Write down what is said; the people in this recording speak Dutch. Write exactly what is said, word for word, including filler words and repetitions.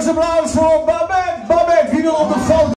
applaus voor Babette. Babette, wie wil op de foto?